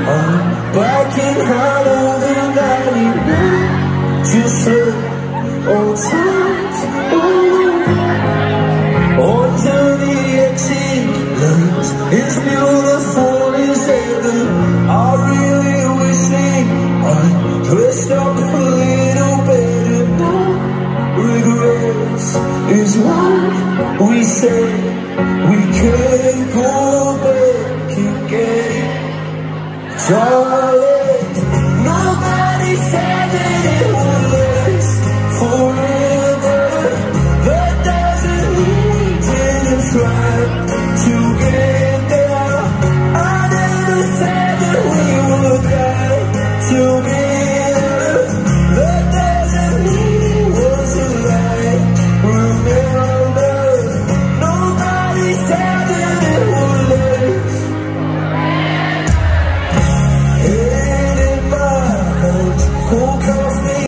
I'm back in Hanover 99. Just look, old times, under the exit lights. It's beautiful as heaven. I really wish that I dressed up a little better. No regrets is what we said. We can't go back again.